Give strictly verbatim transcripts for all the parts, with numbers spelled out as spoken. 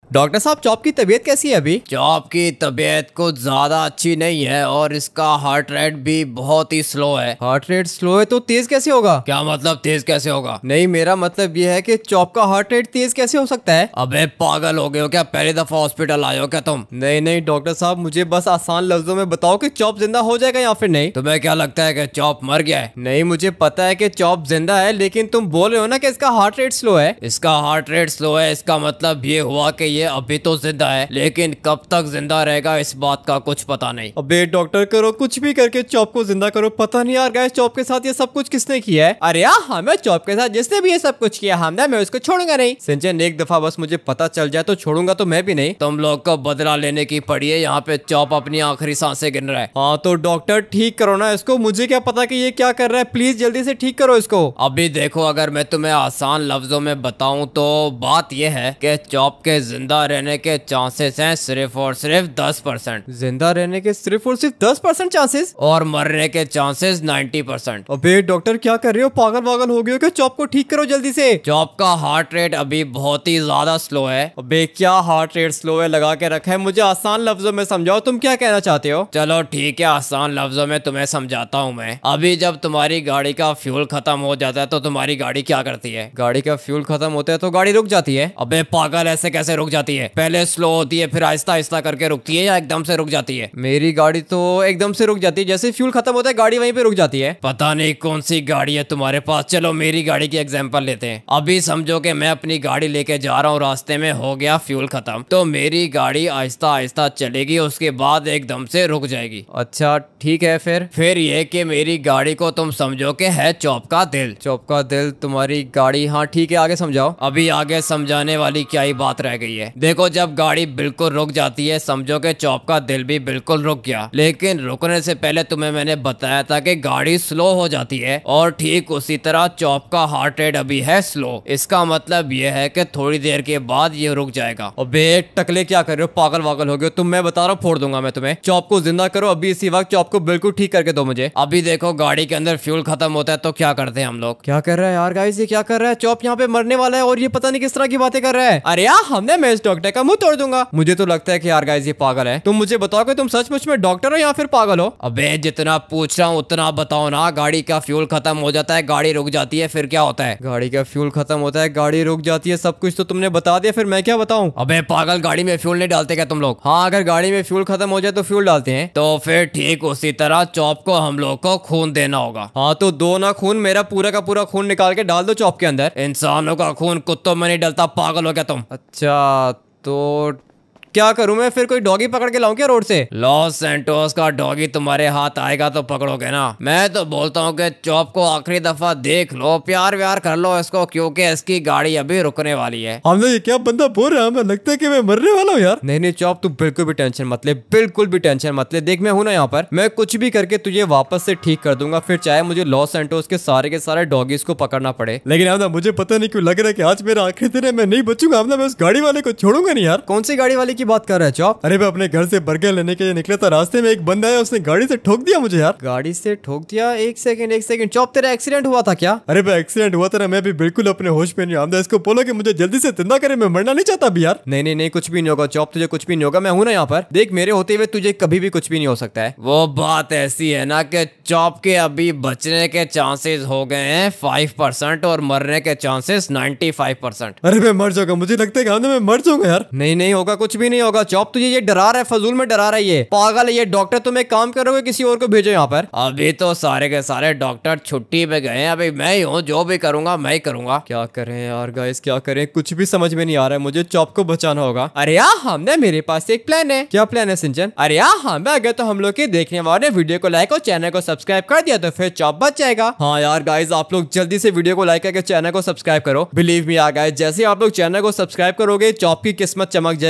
Doctor साहब chop की तबीयत कैसी है अभी? चॉप की तबीयत कुछ ज्यादा अच्छी नहीं है और इसका हार्ट रेट भी बहुत ही स्लो है। हार्ट रेट स्लो है तो तेज कैसे होगा? क्या मतलब तेज कैसे होगा? नहीं, मेरा मतलब यह है कि चॉप का हार्ट रेट तेज कैसे हो सकता है? अबे पागल हो गए हो क्या? पहली दफा हॉस्पिटल आए हो क्या तुम? नहीं नहीं डॉक्टर साहब, मुझे बस आसान लफ्जों में बताओ कि चॉप जिंदा हो जाएगा या फिर नहीं। तुम्हें क्या लगता है कि चॉप मर गया है? नहीं, मुझे पता है कि चॉप जिंदा है, लेकिन तुम बोल रहे हो ना कि इसका हार्ट रेट स्लो है। इसका हार्ट रेट स्लो है, इसका मतलब ये हुआ कि ये अभी तो जिंदा है, लेकिन कब तक जिंदा रहेगा इस बात का कुछ पता नहीं। अबे डॉक्टर करो, कुछ भी करके चॉप को जिंदा करो। पता नहीं यार गाइस, चॉप के साथ ये सब कुछ किसने किया है? अरे यार हमें चॉप के साथ जिसने भी ये सब कुछ किया हमने, मैं उसको छोड़ूंगा नहीं। सिंचन एक दफा बस मुझे पता चल जाए तो छोड़ूंगा तो मैं भी नहीं। तुम लोग को बदला लेने की पड़ी है। यहाँ पे चॉप अपनी आखिरी सांसें गिन रहा है। हाँ तो डॉक्टर ठीक करो ना इसको, मुझे क्या पता कि ये क्या कर रहा है। प्लीज जल्दी से ठीक करो इसको। अभी देखो, अगर मैं तुम्हें आसान लफ्जों में बताऊं तो बात यह है कि चॉप के जिंदा रहने के चांसेस हैं सिर्फ और सिर्फ दस परसेंट। जिंदा रहने के सिर्फ और सिर्फ दस परसेंट चांसेस और मरने के चांसेस नाइन्टी परसेंट। अबे डॉक्टर क्या कर रहे हो? पागल वागल हो गए हो क्या? चॉप को ठीक करो जल्दी से। चॉप का हार्ट रेट अभी बहुत ही ज्यादा स्लो है। अबे क्या हार्ट रेट स्लो है लगा के रखा है? मुझे आसान लफ्जों में समझाओ, तुम क्या कहना चाहते हो? चलो ठीक है, आसान लफ्जों में तुम्हें समझाता हूँ मैं। अभी जब तुम्हारी गाड़ी का फ्यूल खत्म हो जाता है तो तुम्हारी गाड़ी क्या करती है? गाड़ी का फ्यूल खत्म होता है तो गाड़ी रुक जाती है। अबे पागल, ऐसे कैसे रुक जाती है? पहले स्लो होती है, फिर आहिस्ता आहिस्ता करके रुकती है, या एकदम से रुक जाती है? मेरी गाड़ी तो एकदम से रुक जाती है, जैसे फ्यूल खत्म होता है गाड़ी वहीं पे रुक जाती है। पता नहीं कौन सी गाड़ी है तुम्हारे पास। चलो मेरी गाड़ी की एग्जांपल लेते हैं। अभी समझो कि मैं अपनी गाड़ी लेके जा रहा हूँ, रास्ते में हो गया फ्यूल खत्म, तो मेरी गाड़ी आहिस्ता आहिस्ता चलेगी, उसके बाद एकदम से रुक जाएगी। अच्छा ठीक है, फिर फिर ये कि मेरी गाड़ी को तुम समझो कि है चॉप का दिल। चॉप का दिल तुम्हारी गाड़ी, हाँ ठीक है, आगे समझाओ। अभी आगे समझाने वाली क्या ही बात रह गई है। देखो, जब गाड़ी बिल्कुल रुक जाती है समझो कि चॉप का दिल भी बिल्कुल रुक गया, लेकिन रुकने से पहले तुम्हें मैंने बताया था कि गाड़ी स्लो हो जाती है, और ठीक उसी तरह चॉप का हार्ट रेट अभी है स्लो। इसका मतलब यह है कि थोड़ी देर के बाद ये रुक जाएगा। अबे टकले क्या कर रहे हो? पागल वागल हो गए तुम। मैं बता रहा हूँ, फोड़ दूंगा मैं तुम्हें। चॉप को जिंदा करो अभी इसी वक्त, चॉप को बिल्कुल ठीक करके दो मुझे। अभी देखो, गाड़ी के अंदर फ्यूल खत्म होता है तो क्या करते हैं हम लोग? क्या कर रहा है यार गाइस, ये क्या कर रहा है? चॉप यहाँ पे मरने वाला है और ये पता नहीं किस तरह की बातें कर रहा है। अरे यार हमने, मैं इस डॉक्टर का मुंह तोड़ दूंगा। मुझे तो लगता है कि यार गाइस ये पागल है। तुम मुझे बताओ कि तुम सचमुच में डॉक्टर हो या फिर पागल हो? अबे जितना पूछ रहा हूँ उतना बताओ ना। गाड़ी का फ्यूल खत्म हो जाता है, गाड़ी रुक जाती है, फिर क्या होता है? गाड़ी का फ्यूल खत्म होता है, गाड़ी रुक जाती है, सब कुछ तो तुमने बता दिया, फिर मैं क्या बताऊं? अबे पागल, गाड़ी में फ्यूल नहीं डालते क्या तुम लोग? हाँ, अगर गाड़ी में फ्यूल खत्म हो जाए तो फ्यूल डालते हैं। तो फिर ठीक उसी तरह चॉप को हम लोग को खून देना होगा। हाँ तो दो ना खून, मेरा पूरा का पूरा खून निकाल के डाल दो चॉप के अंदर। इंसानों का खून कुत्तों में नहीं डलता, पागल हो क्या तुम? अच्छा तो क्या करूं मैं फिर? कोई डॉगी पकड़ के लाऊं क्या रोड से? लॉस सैंटोस का डॉगी तुम्हारे हाथ आएगा तो पकड़ोगे ना। मैं तो बोलता हूँ कि चॉप को आखिरी दफा देख लो, प्यार व्यार कर लो इसको, क्योंकि इसकी गाड़ी अभी रुकने वाली है। हमने ये क्या बंदा बोल रहा है? हमें लगता है कि मैं मरने वाला हूँ यार। नहीं नहीं चॉप, तू बिल्कुल भी टेंशन मत ले, बिल्कुल भी टेंशन मत ले। देख मैं हूँ ना यहाँ पर, मैं कुछ भी करके तुझे वापस से ठीक कर दूंगा, फिर चाहे मुझे लॉस सैंटोस के सारे के सारे डॉगीज को पकड़ना पड़े। लेकिन हमने, मुझे पता नहीं क्यों लग रहा है कि आज मेरा आखिरी दिन है, मैं नहीं बचूंगा। हमने, मैं उस गाड़ी वाले को छोड़ूंगा नहीं यार। कौन सी गाड़ी वाले की बात कर रहा है चॉप? अरे मैं अपने घर से बर्गर लेने के लिए निकला था, रास्ते में एक बंदा है, उसने गाड़ी से ठोक दिया मुझे यार। गाड़ी से ठोक दिया? एक सेकंड एक सेकंड चॉप, तेरा एक्सीडेंट हुआ था क्या? अरे भाई एक्सीडेंट हुआ था ना, मैं भी बिल्कुल अपने होश में नहीं हूं। इसको बोलो कि मुझे जल्दी से जिंदा करे, मैं मरना नहीं चाहता अभी यार। नहीं नहीं नहीं, कुछ भी नहीं होगा चॉप, तुझे कुछ भी नहीं होगा। मैं हूं ना यहाँ पर, देख मेरे होते हुए तुझे कभी भी कुछ भी नहीं हो सकता है। वो बात ऐसी है ना कि चॉप के अभी बचने के चांसेस हो गए हैं फाइव परसेंट और मरने के चांसेस नाइन्टी फाइव परसेंट। अरे मैं मर जाऊंगा, मुझे लगता है कि मैं मर जाऊंगा यार। नहीं नहीं होगा, कुछ भी नहीं होगा चॉप, तुझे ये डरा रहा है, फजूल में डरा रहा है, ये पागल है ये डॉक्टर। तुम एक काम करोगे, किसी और को भेजो यहाँ पर। अभी तो सारे के सारे डॉक्टर छुट्टी पे गए हैं, अभी मैं ही हूँ, जो भी करूंगा मैं ही करूंगा। क्या करें यार गाइस, क्या करें? कुछ भी समझ में नहीं आ रहा है मुझे। चॉप को बचाना होगा। अरे यार हमने, मेरे पास एक प्लान है। क्या प्लान है सिंचन? अरे यार हमें अगर तो हम लोग के देखने वाले वीडियो को लाइक और चैनल को सब्सक्राइब कर दिया तो फिर चॉप बच जाएगा। हाँ यार गाइस, आप लोग जल्दी से वीडियो को लाइक करके चैनल को सब्सक्राइब करो। बिलीव मी यार गाइस, जैसे आप लोग चैनल को सब्सक्राइब करोगे चॉप की किस्मत चमक जाएगी और चॉप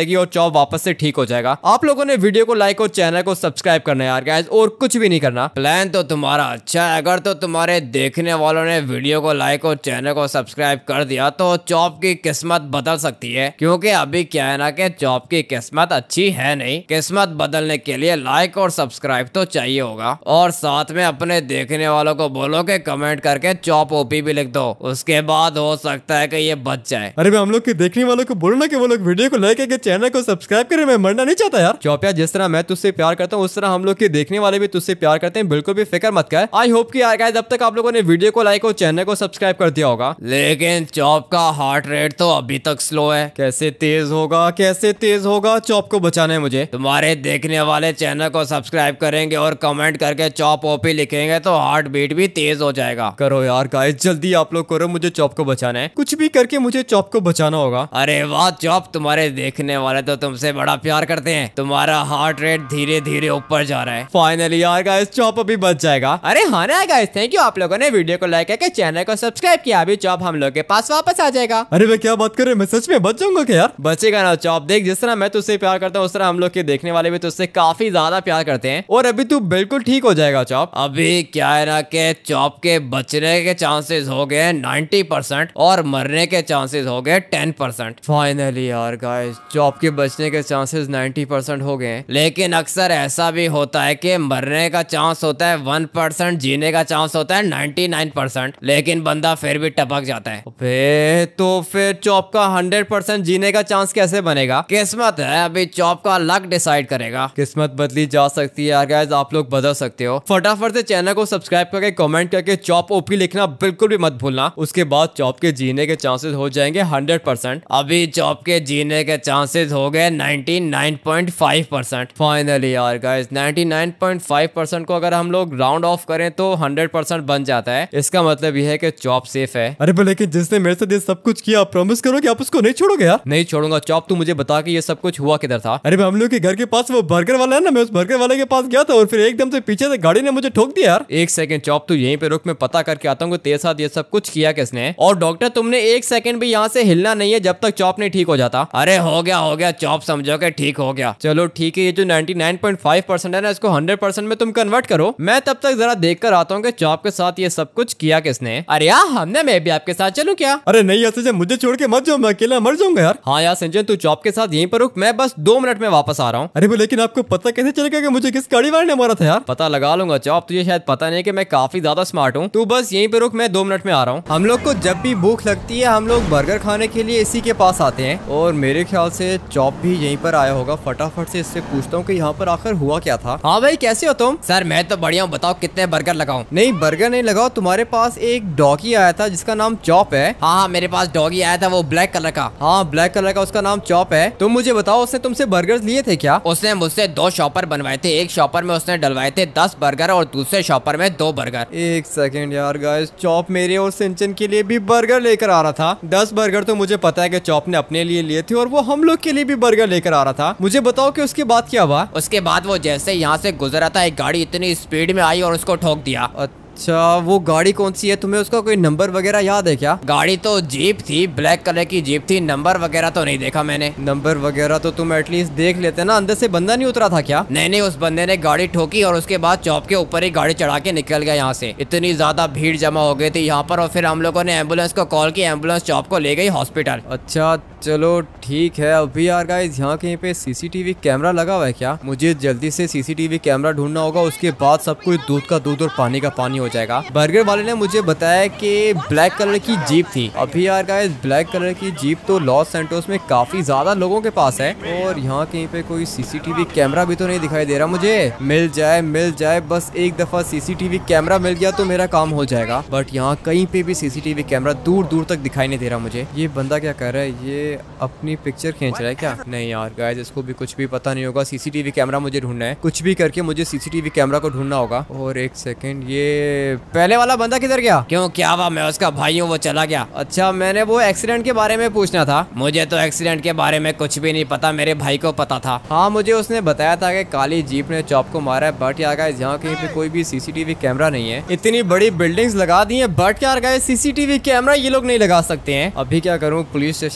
चॉप वापस से ठीक हो जाएगा। आप लोगों ने वीडियो को लाइक और चैनल को सब्सक्राइब करना है यार गाइस, और कुछ भी नहीं करना। प्लान तो तुम्हारा अच्छा है, अगर तो तुम्हारे देखने वालों ने वीडियो को लाइक और चैनल को सब्सक्राइब कर दिया तो चॉप की किस्मत बदल सकती है, क्योंकि अभी क्या है ना कि चॉप की किस्मत अच्छी है नहीं। किस्मत बदलने के लिए लाइक और सब्सक्राइब तो चाहिए होगा, और साथ में अपने देखने वालों को बोलो कि कमेंट करके चॉप ओपी भी लिख दो, उसके बाद हो सकता है कि ये बच जाए। अरे मैं हम लोग के देखने वालों को बोलना कि वो लोग वीडियो को लाइक करके चैनल को सब्सक्राइब करें। मैं मरना नहीं चाहता यार। चौपिया, जिस तरह मैं तुझसे प्यार करता हूँ उस तरह हम लोग के देखने वाले भी तुझसे प्यार करते हैं, बिल्कुल भी फिक्र मत कर। आई होप कि यार गाइस अब तक आप लोगों ने वीडियो को लाइक और चैनल को सब्सक्राइब कर दिया होगा। लेकिन चॉप का हार्ट रेट तो अभी तक स्लो है। कैसे तेज होगा, कैसे तेज होगा? चॉप को बचाना है मुझे। तुम्हारे देखने वाले चैनल को सब्सक्राइब करेंगे और कमेंट करके चॉप ओपी लिखेंगे तो हार्ट बीट भी तेज हो जाएगा। करो यार गाइस, जल्दी आप लोग करो, मुझे चॉप को बचाना है। कुछ भी करके मुझे चॉप को बचाना होगा। अरे वाह चॉप, तुम्हारे देखने वाले तो तुमसे बड़ा प्यार करते हैं। तुम्हारा हार्ट रेट धीरे धीरे ऊपर जा रहा है। फाइनली यार गाइस चॉप अभी बच जाएगा। अरे हाँ ना गाइस, थैंक यू आप लोगों ने वीडियो को लाइक करके चैनल को सब्सक्राइब किया। अभी चॉप हम लोग के पास वापस आ जाएगा। अरे मैं क्या बात कर रहे, मैं सच में बच जाऊंगा क्या यार? बचेगा ना चॉप, देख जिस तरह मैं तुझसे प्यार करता हूँ उस तरह हम लोग के देखने वाले भी तुझसे काफी ज्यादा प्यार करते हैं, और अभी तू बिल्कुल ठीक हो जाएगा चॉप। अभी क्या है ना कि चॉप के बचने के चांसेस हो गए नाइन्टी परसेंट और मरने के चांसेस हो गए टेन परसेंट। फाइनली यार गाइस चॉप के बचने के चांसेस नाइन्टी परसेंट हो गए। लेकिन अक्सर ऐसा भी होता है कि मरने का चांस होता है वन परसेंट, जीने का चांस होता है नाइन्टी नाइन परसेंट, लेकिन बंदा फिर भी टपक जाता है। बे, तो फिर चॉप का हंड्रेड परसेंट जीने का चांस कैसे बनेगा? किस्मत है, अभी चॉप का लक डिसाइड करेगा। किस्मत बदली जा सकती है यार गाइस, आप लोग बदल सकते हो। फटाफट से चैनल को सब्सक्राइब करके कमेंट करके चॉप ओपी लिखना बिल्कुल भी मत भूलना। उसके बाद चॉप के जीने के चांसेस हो जाएंगे हंड्रेड परसेंट। अभी चॉप के जीने के चांसेस हो गए ninety nine point five percent. Finally यार guys ninety nine point five percent को अगर हम लोग राउंड ऑफ करें तो हंड्रेड परसेंट बन जाता है। इसका मतलब यह है कि चॉप सेफ है। अरे पर लेकिन जिसने मेरे साथ ये सब कुछ किया, आप प्रॉमिस करो कि आप उसको नहीं छोड़ोगे यार? नहीं छोड़ूंगा चॉप, तू मुझे बता कि ये सब कुछ हुआ किधर था। अरे हम लोग के घर के पास वो बर्गर वाला है ना, मैं उस बर्गर वाले के पास गया था और फिर एकदम से पीछे से गाड़ी ने मुझे ठोक दिया यार। एक सेकंड चॉप, तू यहीं पे रुक, मैं पता करके आता हूँ तेरे साथ ये सब कुछ किया किसने। और डॉक्टर तुमने एक सेकंड भी यहाँ से हिलना नहीं है जब तक चॉप नहीं ठीक हो जाता। अरे हो गया हो गया चॉप, समझो कि ठीक हो गया। चलो ठीक है, ये जो ninety nine point five percent है ना इसको हंड्रेड परसेंट में तुम कन्वर्ट करो। मैं तब तक जरा देख कर आता हूँ कि चॉप के साथ ये सब कुछ किया किसने। अरे यार हमने, मैं भी आपके साथ चलूं क्या? अरे नहीं यार संजय, मुझे छोड़ के मत जाओ, मैं अकेला मर जाऊंगा यार। हाँ यार संजय, तू चॉप के साथ यहीं पर रुक, मैं बस दो मिनट में वापस आ रहा हूँ। अरे लेकिन आपको पता कैसे चलेगा कि मुझे किस गाड़ी वाले ने मारा था यार? पता लगा लूंगा चॉप, तुझे शायद पता नहीं कि मैं काफी ज्यादा स्मार्ट हूँ। तू बस यहीं पे रुक, मैं दो मिनट में आ रहा हूँ। हम लोग को जब भी भूख लगती है हम लोग बर्गर खाने के लिए इसी के पास आते हैं, और मेरे ख्याल से चॉप भी यहीं पर आया होगा। फटाफट से इससे पूछता हूँ कि यहाँ पर आखिर हुआ क्या था। हाँ भाई कैसे हो तुम? सर मैं तो बढ़िया हूँ, बताओ कितने बर्गर लगाऊं? नहीं बर्गर नहीं लगाओ, तुम्हारे पास एक डॉगी आया था जिसका नाम चॉप है। हाँ हाँ मेरे पास डॉगी आया था, वो ब्लैक कलर का। हाँ ब्लैक कलर का, उसका नाम चॉप है। तुम मुझे बताओ उसने तुमसे बर्गर लिए थे क्या? उसने मुझसे दो शॉपर बनवाए थे, एक शॉपर में उसने डलवाए थे दस बर्गर और दूसरे शॉपर में दो बर्गर। एक सेकंड यार गाइस, चॉप मेरे और सिंचन के लिए भी बर्गर लेकर आ रहा था। दस बर्गर तो मुझे पता है कि चॉप ने अपने लिए लिए थे और वो हम लोग के लिए भी बर्गर लेकर आ रहा था। मुझे बताओ कि उसके बाद क्या हुआ? उसके बाद वो जैसे यहाँ से गुजरा था एक गाड़ी इतनी स्पीड में आई और उसको ठोक दिया। अच्छा वो गाड़ी कौन सी है? तुम्हें उसका कोई नंबर वगैरह याद है क्या? गाड़ी तो जीप थी, ब्लैक कलर की जीप थी, नंबर वगैरह तो नहीं देखा मैंने। नंबर वगैरह तो तुम एटलीस्ट देख लेते ना, अंदर से बंदा नहीं उतरा था क्या? नहीं नहीं, उस बंदे ने गाड़ी ठोकी और उसके बाद चौप के ऊपर ही गाड़ी चढ़ा के निकल गया यहाँ से। इतनी ज्यादा भीड़ जमा हो गई थी यहाँ पर और फिर हम लोगों ने एम्बुलेंस को कॉल की, एम्बुलेंस चौप को ले गई हॉस्पिटल। अच्छा चलो ठीक है। अभी यार गाइस यहाँ कहीं पे सीसीटीवी कैमरा लगा हुआ है क्या? मुझे जल्दी से सीसीटीवी कैमरा ढूंढना होगा, उसके बाद सब कुछ दूध का दूध और पानी का पानी हो जाएगा। बर्गर वाले ने मुझे बताया कि ब्लैक कलर की जीप थी। अभी यार गाइस ब्लैक कलर की जीप तो लॉस सैंटोस में काफी ज्यादा लोगों के पास है, और यहाँ कहीं पे कोई सीसीटीवी कैमरा भी तो नहीं दिखाई दे रहा मुझे। मिल जाए मिल जाए, बस एक दफा सीसीटीवी कैमरा मिल गया तो मेरा काम हो जाएगा। बट यहाँ कहीं पे भी सीसीटीवी कैमरा दूर दूर तक दिखाई नहीं दे रहा मुझे। ये बंदा क्या कर रहा है? ये अपनी पिक्चर खींच रहा है क्या? नहीं यार गाइस इसको भी कुछ भी पता नहीं होगा। सीसीटीवी कैमरा मुझे ढूंढना है, कुछ भी करके मुझे सीसीटीवी कैमरा को ढूंढना होगा। और एक सेकंड, ये पहले वाला बंदा किधर गया? क्यों क्या हुआ? मैं उसका भाई हूँ, वो चला गया। अच्छा मैंने वो एक्सीडेंट के बारे में पूछना था। मुझे तो एक्सीडेंट के बारे में कुछ भी नहीं पता, मेरे भाई को पता था। हाँ मुझे उसने बताया था कि काली जीप ने चॉप को मारा है। बट यार गाइस यहाँ कहीं पे कोई भी सीसीटीवी कैमरा नहीं है। इतनी बड़ी बिल्डिंग्स लगा दी है, बट यार गाइस सीसीटीवी कैमरा ये लोग नहीं लगा सकते हैं। अभी क्या करूँ, पुलिस स्टेशन जाना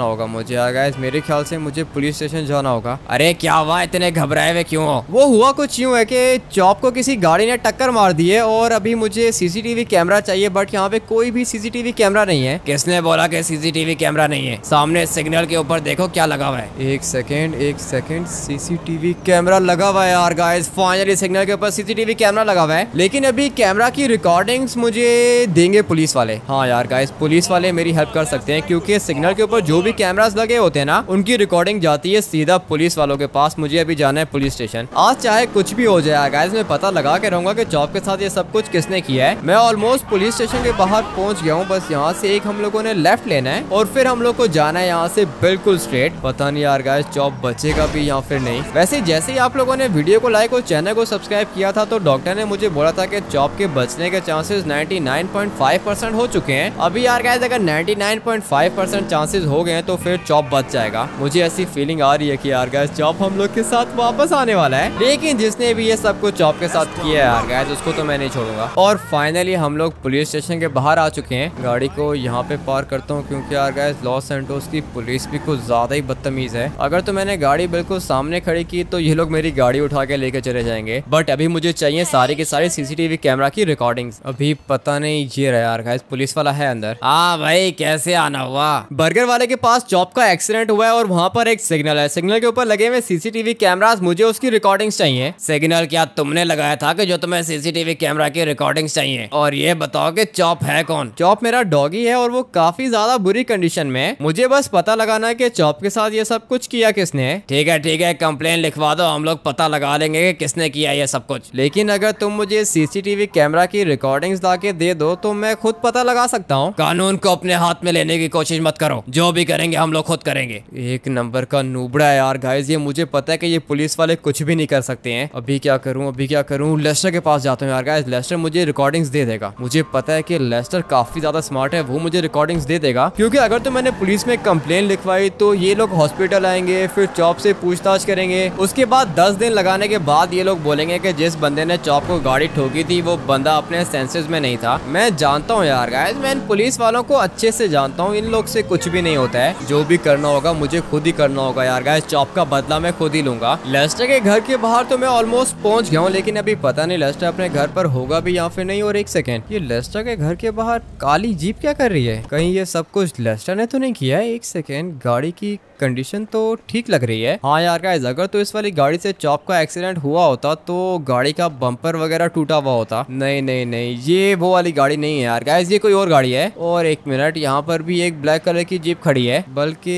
होगा मुझे यार गाइस, मेरे ख्याल से मुझे पुलिस स्टेशन जाना होगा। अरे क्या हुआ, इतने घबराए हुए क्यों हो? वो हुआ कुछ यूं है कि चॉप को किसी गाड़ी ने टक्कर मार दी है और अभी मुझे सीसीटीवी कैमरा चाहिए, बट यहाँ पे कोई भी सीसीटीवी कैमरा नहीं है। किसने बोला कि सीसीटीवी कैमरा नहीं है? सामने सिग्नल के ऊपर देखो क्या लगा हुआ है। एक सेकेंड एक सेकेंड सीसीटीवी कैमरा लगा हुआ है यार गाइस, फाइनली सिग्नल के ऊपर सीसीटीवी कैमरा लगा हुआ है। लेकिन अभी कैमरा की रिकॉर्डिंग्स मुझे देंगे पुलिस वाले। हाँ यार गाइस, पुलिस वाले मेरी हेल्प कर सकते हैं क्योंकि सिग्नल के ऊपर जो भी कैमरास लगे होते हैं ना, उनकी रिकॉर्डिंग जाती है सीधा पुलिस वालों के पास। मुझे अभी जाना है पुलिस स्टेशन। आज चाहे कुछ भी हो जाए गाइस, मैं पता लगा के रहूंगा कि चॉप के साथ ये सब कुछ किसने किया है। मैं ऑलमोस्ट पुलिस स्टेशन के बाहर पहुंच गया हूँ। बस यहाँ से एक हम लोगों ने लेफ्ट लेना है और फिर हम लोग को जाना है यहाँ से बिल्कुल स्ट्रेट। पता नहीं यार गाइस चॉप बचेगा भी या फिर नहीं। वैसे जैसे ही आप लोगों ने वीडियो को लाइक और चैनल को सब्सक्राइब किया था तो डॉक्टर ने मुझे बोला था कि चॉप के बचने के चांसेस निन्यानवे पॉइंट पाँच परसेंट हो चुके हैं। अभी यार गाइस अगर निन्यानवे पॉइंट पाँच परसेंट चांसेस हो गए तो फिर चॉप बच जाएगा। मुझे ऐसी फीलिंग आ रही है कि यार गाइस चॉप हम लोग के साथ वापस आने वाला है। लेकिन जिसने भी ये सब कुछ चॉप के साथ किया है यार गाइस, उसको तो मैं नहीं छोड़ूंगा। और फाइनली हम लोग पुलिस स्टेशन के बाहर आ चुके हैं। गाड़ी को यहाँ पे पार्क करता हूँ क्योंकि यार गाइस लॉस सैंटोस की पुलिस भी कुछ ज्यादा ही बदतमीज है। अगर तो मैंने गाड़ी बिल्कुल सामने खड़ी की तो ये लोग मेरी गाड़ी उठा के लेके चले जाएंगे। बट अभी मुझे चाहिए सारी की सारी सीसीटीवी कैमरा की रिकॉर्डिंग्स। अभी पता नहीं ये रहा यार गाइस, पुलिस वाला है अंदर। हाँ भाई, कैसे आना हुआ? बर्गर वाले के पास चॉप का एक्सीडेंट हुआ है और वहाँ पर एक सिग्नल है। सिग्नल के ऊपर लगे हुए सीसीटीवी कैमरास, मुझे उसकी रिकॉर्डिंग्स चाहिए। सिग्नल क्या तुमने लगाया था कि जो तुम्हें सीसीटीवी कैमरा की रिकॉर्डिंग्स चाहिए? और ये बताओ कि चॉप है कौन? चॉप मेरा डॉगी है और वो काफी ज्यादा बुरी कंडीशन में है। मुझे बस पता लगाना है कि चॉप के साथ ये सब कुछ किया किसने। ठीक है ठीक है, कंप्लेन लिखवा दो, हम लोग पता लगा लेंगे कि किसने किया ये सब कुछ। लेकिन अगर तुम मुझे सीसीटीवी कैमरा की रिकॉर्डिंग्स ला के दे दो तो मैं खुद पता लगा सकता हूँ। कानून को अपने हाथ में लेने की कोशिश मत करो, जो भी करेंगे हम लोग खुद करेंगे। एक नंबर का नूबड़ा है यार गाइस ये। मुझे पता है कि ये पुलिस वाले कुछ भी नहीं कर सकते हैं। अभी क्या करूं अभी क्या करूं लेस्टर के पास जाता हूं यार गाइस। लेस्टर मुझे रिकॉर्डिंग्स दे देगा। मुझे पता है कि लेस्टर काफी ज्यादा स्मार्ट है, वो मुझे रिकॉर्डिंग्स दे देगा। क्योंकि अगर तो मैंने पुलिस में कंप्लेन लिखवाई तो ये लोग हॉस्पिटल आएंगे, फिर चॉप से पूछताछ करेंगे। उसके बाद दस दिन लगाने के बाद ये लोग बोलेंगे कि जिस बंदे ने चॉप को गाड़ी ठोकी थी वो बंदा अपने सेंसेस में नहीं था। मैं जानता हूँ यार गाइस, मैं इन पुलिस वालों को अच्छे से जानता हूँ। इन लोग से कुछ भी नहीं होता है। जो भी करना होगा मुझे खुद ही करना होगा यार गाइस। चॉप का बदला मैं खुद ही लूंगा। लेस्टर के घर के बाहर तो मैं ऑलमोस्ट पहुंच गया हूँ, लेकिन अभी पता नहीं लेस्टर अपने घर पर होगा भी या फिर नहीं। और एक सेकेंड, ये लेस्टर के घर के बाहर काली जीप क्या कर रही है? कहीं ये सब कुछ लेस्टर ने तो नहीं किया है? एक सेकेंड, गाड़ी की कंडीशन तो ठीक लग रही है। हाँ यार गाइस, अगर तो इस वाली गाड़ी से चॉप का एक्सीडेंट हुआ होता तो गाड़ी का बम्पर वगैरह टूटा हुआ होता। नहीं नहीं नहीं, ये वो वाली गाड़ी नहीं है यार गाइस, ये कोई और गाड़ी है। और एक मिनट, यहाँ पर भी एक ब्लैक कलर की जीप खड़ी है, बल्कि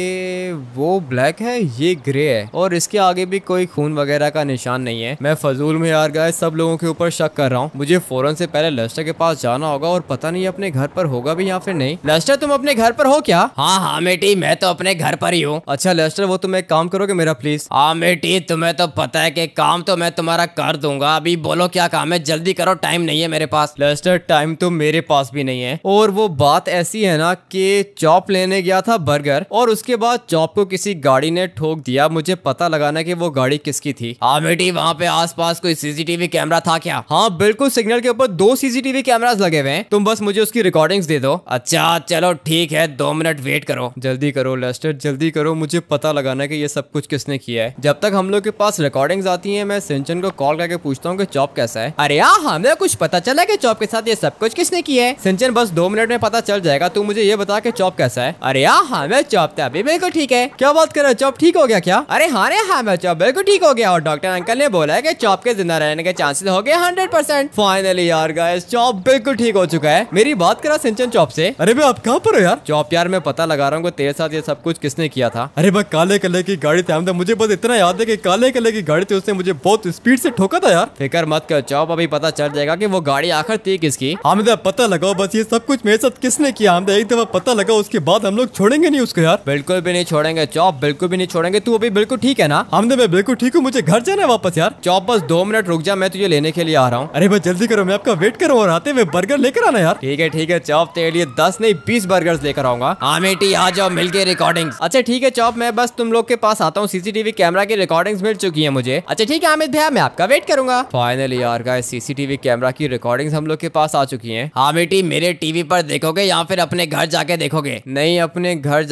वो ब्लैक है ये ग्रे है और इसके आगे भी कोई खून वगैरह का निशान नहीं है। मैं फजूल में यार गाइस सब लोगों के ऊपर शक कर रहा हूँ। मुझे फौरन से पहले लेस्टर के पास जाना होगा और पता नहीं अपने घर पर होगा भी या फिर नहीं। लेस्टर तुम अपने घर पर हो क्या? हाँ हाँ बेटी, मैं तो अपने घर पर ही हूँ। अच्छा लेस्टर, वो तुम एक काम करोगे मेरा प्लीज? हाँ बेटी, तुम्हें तो पता है कि काम तो मैं तुम्हारा कर दूंगा। अभी बोलो क्या काम है, जल्दी करो, टाइम नहीं है मेरे पास। लेस्टर, टाइम तो मेरे पास भी नहीं है। और वो बात ऐसी है ना कि चॉप लेने गया था बर्गर और उसके बाद चॉप को किसी गाड़ी ने ठोक दिया। मुझे पता लगाना कि वो गाड़ी किसकी थी। हाँ बेटी, वहाँ पे आसपास कोई सीसीटीवी कैमरा था क्या? हाँ बिल्कुल, सिग्नल के ऊपर दो सीसीटीवी कैमरास लगे हुए हैं। तुम बस मुझे उसकी रिकॉर्डिंग्स दे दो। अच्छा चलो ठीक है, दो मिनट वेट करो। जल्दी करो लेस्टर, जल्दी करो, मुझे पता लगाना कि ये सब कुछ किसने किया है। जब तक हम लोग के पास रिकॉर्डिंग्स आती हैं मैं सिंचन को कॉल करके पूछता हूँ कि चॉप कैसा है। अरे यार, हमें कुछ पता चला कि चॉप के साथ ये सब कुछ किसने किया है। सिंचन, बस दो मिनट में पता चल जाएगा। तू मुझे ये बता कि चॉप कैसा है। अरे यार, हमें चॉप तो अभी बिल्कुल ठीक है। क्या बात कर रहा है, चॉप ठीक हो गया क्या? अरे हाँ रे, हमें चॉप बिल्कुल ठीक हो गया और डॉक्टर अंकल ने बोला है कि चॉप के जिंदा रहने के चांसेस हो गए हंड्रेड परसेंट। फाइनली यार गाइस, चॉप बिल्कुल ठीक हो चुका है। मेरी बात करा सिंचन चॉप से। अरे भाई आप कहाँ पर हो यार? चॉप यार मैं पता लगा रहा हूँ तेरे साथ ये सब कुछ किसने किया था। अरे भाई काले कलर की गाड़ी थी, मुझे बस इतना याद है कि काले कलर की गाड़ी थी, उसने मुझे बहुत स्पीड से ठोका था यार। फिक्र मत कर चॉप, अभी पता चल जाएगा कि वो गाड़ी आखिर थी किसकी। हम पता लगाओ बस ये सब कुछ मेरे साथ किसने किया। हम एक दफा पता लगाओ, उसके बाद हम लोग छोड़ेंगे नहीं उसको यार। बिल्कुल भी नहीं छोड़ेंगे चॉप, बिल्कुल भी नहीं छोड़ेंगे। तू अभी बिल्कुल ठीक है ना? हमने मैं बिल्कुल ठीक हूँ, मुझे घर जाना है वापस यार। चॉप बस दो मिनट रुक जा, मैं तुझे लेने के लिए आ रहा हूँ। अरे भाई जल्दी करो, मैं आपका वेट कर रहा हूँ और आते हुए बर्गर लेकर आना यार। ठीक है ठीक है चॉप, तेरे लिए दस नहीं बीस बर्गर लेकर आऊंगा। हाँ बेटी आ जाओ, मिलके रिकॉर्डिंग्स। अच्छा ठीक है चॉप, मैं बस तुम लोग के पास आता हूँ। सीसीटीवी कैमरा की रिकॉर्डिंग्स मिल चुकी है मुझे। अच्छा ठीक है हामिद भैया, मैं आपका वेट करूंगा। फाइनली यार गाइस, सीसीटीवी कैमरा की रिकॉर्डिंग्स हम लोग के पास आ चुकी हैं। हाँ बेटी, मेरे टीवी पर देखोगे या फिर अपने घर जाके देखोगे? नहीं, अपने घर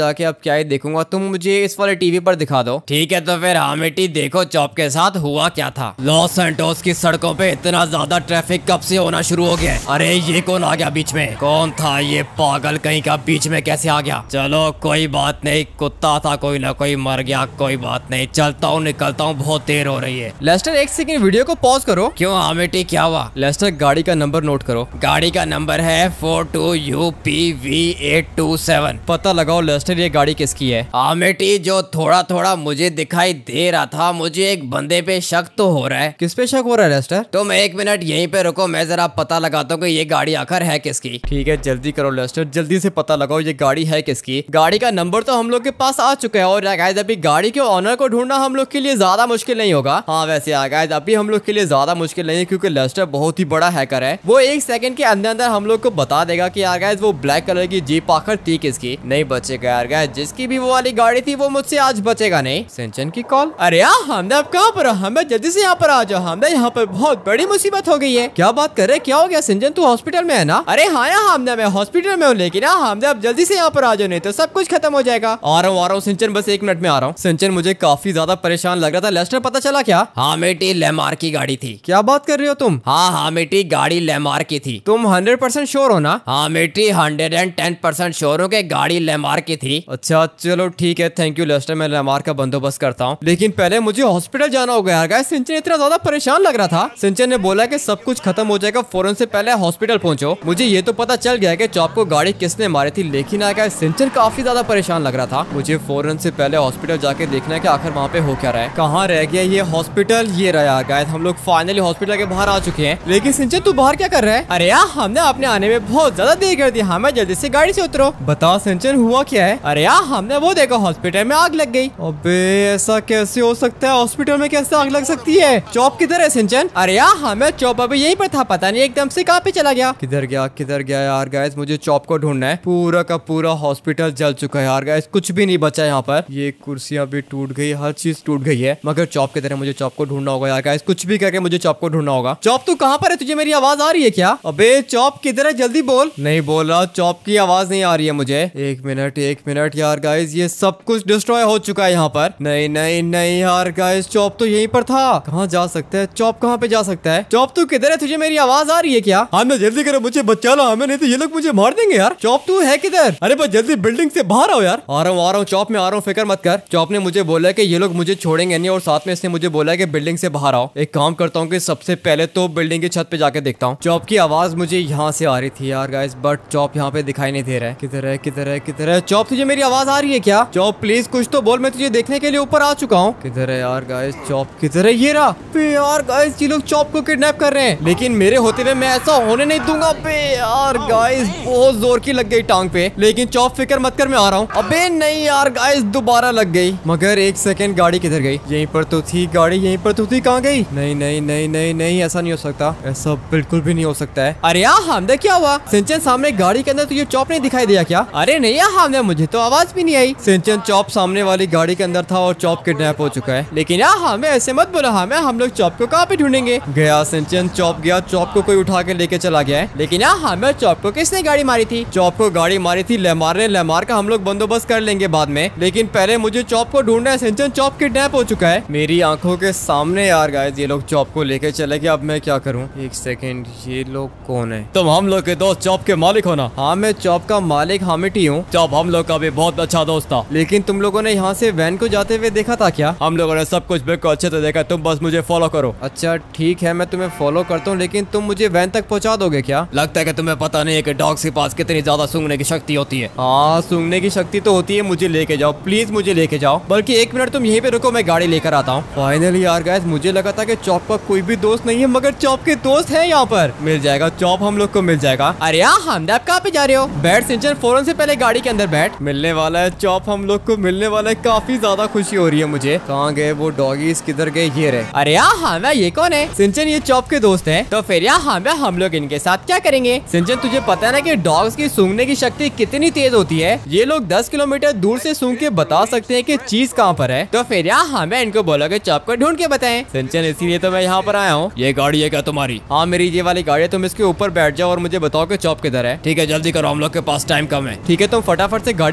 जाके अब क्या ही देखूंगा, तुम मुझे इस वाले टीवी पर दिखा दो। ठीक है तो फिर हामिटी देखो चॉप के साथ हुआ क्या था। लॉस सैंटोस की सड़कों पे इतना ज्यादा ट्रैफिक कब से होना शुरू हो गया है? अरे ये कौन आ गया बीच में? कौन था ये पागल कहीं का, बीच में कैसे आ गया? चलो कोई बात नहीं, कुत्ता था कोई ना कोई मर गया, कोई बात नहीं, चलता हूँ निकलता हूँ, बहुत देर हो रही है। लेस्टर एक सेकंड वीडियो को पॉज करो। क्यों हामिटी क्या हुआ? लेस्टर गाड़ी का नंबर नोट करो। गाड़ी का नंबर है four two U P V eight two seven. पता लगाओ लेस्टर ये गाड़ी किसकी है। हामिटी जो थोड़ा थोड़ा मुझे दिखाई दे रहा था, मुझे एक बंदे पे शक तो हो रहा है। किस पे शक हो रहा है लेस्टर? तुम एक मिनट यहीं पे रुको, मैं जरा पता लगाता हूँ कि ये गाड़ी आखिर है किसकी। ठीक है जल्दी करो लेस्टर, जल्दी से पता लगाओ ये गाड़ी है किसकी। गाड़ी का नंबर तो हम लोग के पास आ चुका है और गाइस अभी गाड़ी के ऑनर को ढूंढना हम लोग के लिए ज्यादा मुश्किल नहीं होगा। हाँ वैसे गाइस अभी हम लोग के लिए ज्यादा मुश्किल नहीं है क्योंकि लेस्टर बहुत ही बड़ा हैकर है। वो एक सेकंड के अंदर अंदर हम लोग को बता देगा कि यार गाइस वो ब्लैक कलर की जीप आखिर थी किसकी। नहीं बचेगा यार गाइस, जिसकी भी वो वाली गाड़ी थी वो मुझसे आज बचेगा नहीं। सिंचन की कॉल। अरे यार हमने अब कहाँ पर? हमें जल्दी से यहाँ पर आ जाओ, हमें यहाँ पर बहुत बड़ी मुसीबत हो गई है। क्या बात कर रहे, क्या हो गया सिंचन? तू हॉस्पिटल में है ना? अरे हाँ यार हमने मैं हॉस्पिटल में हूँ, लेकिन यार हमने अब जल्दी से यहाँ पर आ जाओ नहीं तो सब कुछ खत्म हो जाएगा। आ रहा हूँ आ रहा हूँ सिंचन, बस एक मिनट में आ रहा हूँ। सिंचन मुझे काफी ज्यादा परेशान लग रहा था। लेस्टर पता चला क्या? हाँ बेटी लेमार की गाड़ी थी। क्या बात कर रहे हो तुम? हाँ हाँ बेटी गाड़ी लेमार की थी। तुम हंड्रेड परसेंट श्योर हो ना? हाँ बेटी hundred and ten percent sure हूँ कि गाड़ी लेमार की थी। अच्छा चलो ठीक है, थैंक यू लेस्टर, मैं लेमार का बंदोबस्त करता हूँ, लेकिन पहले मुझे हॉस्पिटल जाना होगा यार गाइस। सिंचन इतना ज्यादा परेशान लग रहा था। सिंचन ने बोला कि सब कुछ खत्म हो जाएगा, फौरन से पहले हॉस्पिटल पहुंचो। मुझे ये तो पता चल गया कि चॉप को गाड़ी किसने मारी थी, लेकिन आ गाइस सिंचन काफी ज्यादा परेशान लग रहा था। मुझे फौरन से पहले हॉस्पिटल जाके देखना है कि आखिर वहाँ पे हो क्या रहा है। कहाँ रह गया ये हॉस्पिटल? ये रहा गाइस, हम लोग फाइनली हॉस्पिटल के बाहर आ चुके हैं। लेकिन सिंचन तू बाहर क्या कर रहा है? अरे यार हमने अपने आने में बहुत ज्यादा देर कर दी, हमें जल्दी से गाड़ी से उतरो। बता सिंचन हुआ क्या है? अरे यार हमने वो देखो हॉस्पिटल में आग लग गई। अबे ऐसा कैसे हो सकता है? हॉस्पिटल में कैसे आग लग सकती है? चॉप किधर है सिंचन? अरे यार हमें चॉप अभी यहीं पर था, पता नहीं एकदम से कहाँ पे चला गया। किधर गया किधर गया यार गाइस, मुझे चॉप को ढूंढना है। पूरा का पूरा हॉस्पिटल जल चुका है यार गाइस, कुछ भी नहीं बचा यहाँ पर। ये कुर्सियां भी टूट गई, हर चीज टूट गई है, मगर चॉप किधर है? मुझे चॉप को ढूंढना होगा यार गाइस, कुछ भी करके मुझे चॉप को ढूंढना होगा। चॉप तू कहाँ पर है? तुझे मेरी आवाज आ रही है क्या? अबे चॉप किधर है? जल्दी बोल। नहीं बोल रहा, चॉप की आवाज नहीं आ रही है मुझे। एक मिनट एक मिनट यार गाइस, ये सब कुछ डिस्ट्रॉय हो चुका है यहाँ पर। नहीं नहीं नहीं यार गाइस, चॉप तो यहीं पर था। कहाँ जा सकता है चॉप? कहाँ पे जा सकता है? चॉप तू किधर है? तुझे मेरी आवाज आ रही है क्या? हाँ मैं जल्दी करो, मुझे बचा लो हमें, नहीं तो ये लोग मुझे मार देंगे यार। चॉप तू है किधर? अरे बस जल्दी बिल्डिंग से बाहर आओ यार। आ रहा हूँ आ रहा हूँ चॉप, में आ रहा हूँ, फिक्र मत कर। चॉप ने मुझे बोला कि ये लोग मुझे छोड़ेंगे नहीं और साथ में इसने मुझे बोला कि बिल्डिंग से बाहर आओ। एक काम करता हूँ कि सबसे पहले तो बिल्डिंग की छत पे जाके देखता हूँ। चॉप की आवाज मुझे यहाँ से आ रही थी यार गाइस, बट चॉप यहाँ पे दिखाई नहीं दे रहा है। किधर है किधर है किधर है? चॉप तुझे मेरी आवाज आ रही है क्या? चॉप प्लीज कुछ तो बोल, मैं तुझे देखने के लिए ऊपर आ चुका हूँ। किधर है यार गाइस? चॉप किधर है? ये रहा। बे यार गाइस ये लोग चॉप को किडनैप कर रहे हैं, लेकिन मेरे होते हुए मैं ऐसा होने नहीं दूंगा। बे यार गाइस बहुत जोर की लग गई टांग पे, लेकिन चॉप फिक्र मत कर मैं आ रहा हूँ। अबे नहीं यार गाइस दोबारा लग गई। मगर एक सेकंड, गाड़ी किधर गई? यहीं पर तो थी गाड़ी, यहीं पर तो थी, कहाँ गई? नहीं नहीं नहीं नहीं नहीं ऐसा नहीं हो सकता, ऐसा बिल्कुल भी नहीं हो सकता है। अरे यार हमने क्या हुआ? सिंचन सामने गाड़ी के अंदर तुझे चॉप नहीं दिखाई दिया क्या? अरे नहीं यार हमने, मुझे तो आवाज भी नहीं आई। सिंचन चॉप सामने वाली गाड़ी के अंदर था और चॉप किडनैप हो चुका है। लेकिन यार हमें ऐसे मत बोलो, हमें हम लोग चॉप को कहाँ पे ढूंढेंगे? गया सिंचन, चॉप गया, चॉप को कोई उठा के लेके चला गया है। लेकिन यार हमें चॉप को किसने गाड़ी मारी थी? चॉप को गाड़ी मारी थी लेमार ने। लेमार का हम लोग बंदोबस्त कर लेंगे बाद में, लेकिन पहले मुझे चॉप को ढूंढना है। सिंचन चॉप किडनैप हो चुका है मेरी आंखों के सामने यार गाइस, ये लोग चॉप को लेके चले गए। अब मैं क्या करूं? एक सेकंड, ये लोग कौन है? तुम हम लोग के दोस्त चॉप के मालिक हो ना? हाँ मैं चॉप का मालिक हामिटी हूँ। चॉप हम लोग का भी बहुत अच्छा दोस्त था, लेकिन तुम लोगों ने यहाँ से वैन को जाते हुए देखा था क्या? हम लोगों ने सब कुछ बिल्कुल अच्छे से देखा, तुम बस मुझे फॉलो करो। अच्छा ठीक है मैं तुम्हें फॉलो करता हूँ, लेकिन तुम मुझे वैन तक पहुँचा दोगे क्या? लगता है कि तुम्हें पता नहीं है कि डॉग्स के पास कितनी ज्यादा सूंघने की शक्ति होती है। हाँ सूंघने की शक्ति तो होती है, मुझे लेके जाओ प्लीज, मुझे लेके जाओ। बल्कि एक मिनट तुम यहीं पे रुको, मैं गाड़ी लेकर आता हूँ। फाइनली यार गाइस, मुझे लगा था कि चॉप का कोई भी दोस्त नहीं है, मगर चॉप के दोस्त है यहाँ पर। मिल जाएगा चॉप, हम लोग को मिल जाएगा। अरे यार हमने आप कहाँ पे जा रहे हो? बैठ सिंचन, फौरन से पहले गाड़ी के अंदर बैठ। मिलने वाला है चॉप, हम लोग को मिलने वाला है, काफी ज्यादा खुशी हो रही है मुझे। कहाँ गए वो डॉगीज, किधर गए? ये रहे। अरे यार हमें ये कौन है? सिंचन ये चॉप के दोस्त है। तो फिर यार हमें हम लोग इनके साथ क्या करेंगे? सिंचन तुझे पता है ना कि डॉग्स की सूंघने की शक्ति कितनी तेज होती है? ये लोग दस किलोमीटर दूर से सूंघ के बता सकते हैं कि चीज कहाँ पर है। तो फिर यार हमें इनको बोलोगे चॉप को ढूंढ के बताएं। सिंचन इसीलिए तो मैं यहाँ पर आया हूँ। ये गाड़ी है क्या तुम्हारी? हाँ मेरी ये वाली गाड़ी है, तुम इसके ऊपर बैठ जाओ और मुझे बताओ कि चॉप किधर है। ठीक है जल्दी करो, हम लोग के पास टाइम कम है। ठीक है तुम फटाफट से गाड़ी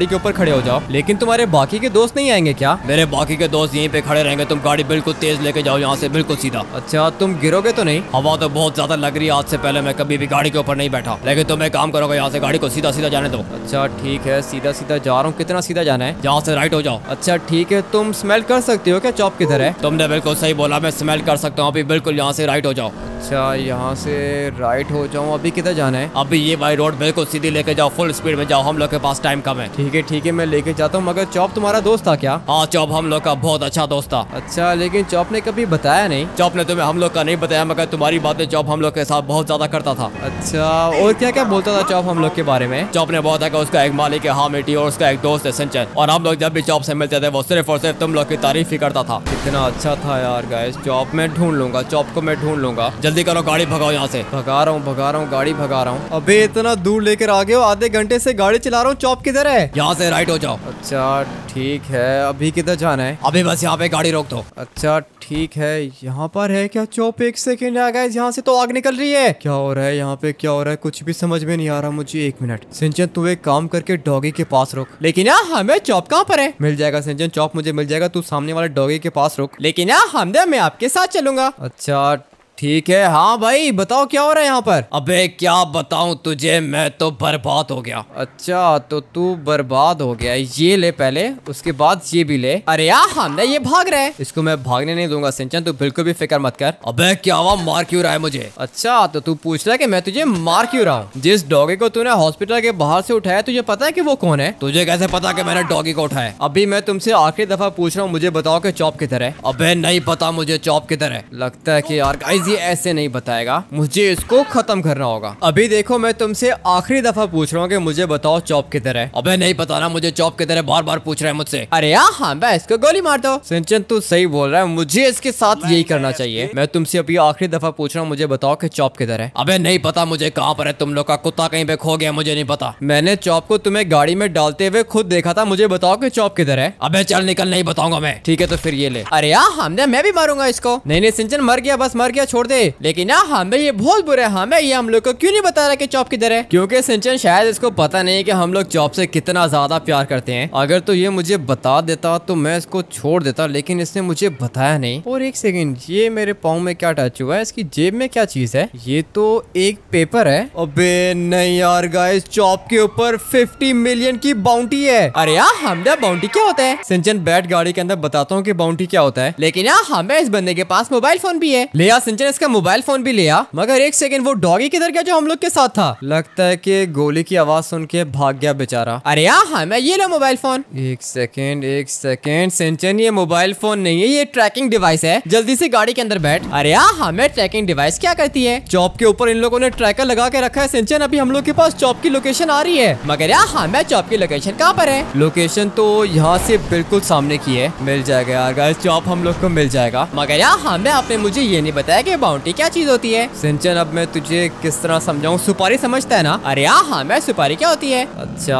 गाड़ी के ऊपर खड़े हो जाओ। लेकिन तुम्हारे बाकी के दोस्त नहीं आएंगे क्या? मेरे बाकी के दोस्त यहीं पे खड़े रहेंगे, तुम गाड़ी बिल्कुल तेज लेके जाओ यहाँ से, बिल्कुल सीधा। अच्छा, तुम गिरोगे तो नहीं? हवा तो बहुत ज्यादा लग रही है, आज से पहले मैं कभी भी गाड़ी के ऊपर नहीं बैठा, लेकिन तुम एक काम करोगे, यहाँ से गाड़ी को सीधा सीधा जाने दो। अच्छा ठीक है, सीधा सीधा जा रहा हूँ। कितना सीधा जाना है? यहाँ से राइट हो जाओ। अच्छा ठीक है, तुम स्मेल कर सकते हो क्या चॉप किधर है? तुमने बिल्कुल सही बोला, मैं स्मेल कर सकता हूँ। अभी बिल्कुल यहाँ से राइट हो जाओ। अच्छा, यहाँ से राइट हो जाऊँ। अभी किधर जाना है? अभी ये भाई रोड बिल्कुल सीधी लेके जाओ, फुल स्पीड में जाओ, हम लोग के पास टाइम कम है। ठीक है ठीक है, मैं लेके जाता हूँ। मगर चॉप तुम्हारा दोस्त था क्या? हाँ, चॉप हम लोग का बहुत अच्छा दोस्त था। अच्छा, लेकिन चॉप ने कभी बताया नहीं? चॉप ने तुम्हें हम लोग का नहीं बताया, मगर तुम्हारी बातें चॉप हम लोग के साथ बहुत ज्यादा करता था। अच्छा, और क्या क्या बोलता था चॉप हम लोग के बारे में? चॉप ने बोला था कि उसका एक मालिक है हामिटी और उसका एक दोस्त है सिंचन, और हम लोग जब भी चॉप से मिलते थे वो सिर्फ और सिर्फ तुम लोग की तारीफ ही करता था। कितना अच्छा था यार गाइस। चॉप मैं ढूंढ लूंगा, चॉप को मैं ढूंढ लूंगा। जल्दी करो, गाड़ी भगाओ यहाँ से। भगा रहा हूँ भगा रहा हूँ गाड़ी भगा रहा हूँ। अबे इतना दूर लेकर आ गए हो, आधे घंटे से गाड़ी चला रहा हूँ। चॉप किधर है? यहाँ से राइट हो जाओ। अच्छा ठीक है, अभी किधर जाना है? अभी बस यहाँ पे गाड़ी रोक दो। अच्छा ठीक है, यहाँ पर है क्या चॉप? एक सेकेंड आ गए, यहाँ से तो आग निकल रही है। क्या हो रहा है यहाँ पे, क्या हो रहा है? कुछ भी समझ में नहीं आ रहा मुझे। एक मिनट सिंचन, तू एक काम करके डॉगी के पास रुक। लेकिन यार हमें चॉप कहाँ पर है? मिल जाएगा सिंचन, चॉप मुझे मिल जाएगा। तू सामने वाले डॉगी के पास रुक। लेकिन यार हमने मैं आपके साथ चलूंगा। अच्छा ठीक है। हाँ भाई बताओ क्या हो रहा है यहाँ पर? अबे क्या बताऊं तुझे, मैं तो बर्बाद हो गया। अच्छा, तो तू बर्बाद हो गया। ये ले पहले, उसके बाद ये भी ले। अरे यार हमने ये भाग रहे हैं। इसको मैं भागने नहीं दूंगा सिंचन, तू बिल्कुल भी फिक्र मत कर। अबे क्या हुआ, मार क्यों रहा है मुझे? अच्छा, तो तू पूछ रहा है कि मैं तुझे मार क्यों रहा हूँ? जिस डॉगी को तूने हॉस्पिटल के बाहर से उठाया, तुझे पता है कि वो कौन है? तुझे कैसे पता कि मैंने डॉगी को उठाया? अभी मैं तुमसे आखिरी दफा पूछ रहा हूँ, मुझे बताओ कि चॉप किधर है? अबे नहीं पता मुझे चॉप किधर है। लगता है कि यार गाइस ये ऐसे नहीं बताएगा, मुझे इसको खत्म करना होगा। अभी देखो मैं तुमसे आखिरी दफा पूछ रहा हूँ कि मुझे बताओ चॉप किधर है? अबे नहीं पता ना मुझे चॉप किधर है, बार बार पूछ रहे हैं मुझसे। अरे यार हाँ भाई, इसको गोली मार दो। सिंचन तू सही बोल रहा है, मुझे इसके साथ यही करना चाहिए। मैं तुमसे अभी आखिरी दफा पूछ रहा हूँ, मुझे बताओ कि चॉप किधर है? अबे नहीं पता मुझे कहाँ पर है, तुम लोग का कुत्ता कहीं पे खो गया, मुझे नहीं पता। मैंने चॉप को तुम्हें गाड़ी में डालते हुए खुद देखा था, मुझे बताओ कि चॉप किधर है? अबे चल निकल, नहीं बताऊंगा मैं। ठीक है तो फिर ये ले। अरे यार हमने, मैं भी मारूंगा इसको। नहीं नहीं सिंचन, मर गया, बस मर गया, छोड़ दे। लेकिन यार हमें ये बहुत बुरा है, हमें ये हम लोग को क्यों नहीं बता रहा कि चॉप किधर है? क्योंकि सिंचन शायद इसको पता नहीं कि हम लोग चॉप से कितना ज्यादा प्यार करते हैं। अगर तो ये मुझे बता देता तो मैं इसको छोड़ देता, लेकिन इसने मुझे बताया नहीं। और एक सेकंड, ये मेरे पाँव में क्या टच हुआ है? इसकी जेब में क्या चीज है? ये तो एक पेपर है। अबे नहीं यार गाइस, चॉप के ऊपर फिफ्टी मिलियन की बाउंटी है। अरे यार हमने, बाउंटी क्या होता है? सिंचन बैठ गाड़ी के अंदर, बताता हूँ कि बाउंटी क्या होता है। लेकिन यार हमें, इस बंदे के पास मोबाइल फोन भी है। ले आ सिंचन, इसका मोबाइल फोन भी ले आ। मगर एक सेकंड, वो डॉगी किधर गया जो हम लोग के साथ था? लगता है कि गोली की आवाज सुन के भाग गया बेचारा। अरे यार हमें ये लो मोबाइल फोन। एक सेकंड एक सेकंड सिंचन, ये मोबाइल फोन नहीं है, ये ट्रैकिंग डिवाइस है। जल्दी से गाड़ी के अंदर बैठ। अरे यार हमें ट्रैकिंग डिवाइस क्या करती है? चॉप के ऊपर इन लोगों ने ट्रैकर लगा के रखा है सिंचन, अभी हम लोग के पास चॉप की लोकेशन आ रही है। मगर यार हमें चॉप की लोकेशन कहाँ पर है? लोकेशन तो यहाँ से बिल्कुल सामने की है। मिल जाएगा यार गाइस, चॉप हम लोग को मिल जाएगा। मगर यार हमें, आपने मुझे ये नहीं बताया कि बाउंटी क्या चीज होती है। सिंचन अब मैं तुझे किस तरह समझाऊं? सुपारी समझता है ना? अरे यार हमें, सुपारी क्या होती है? अच्छा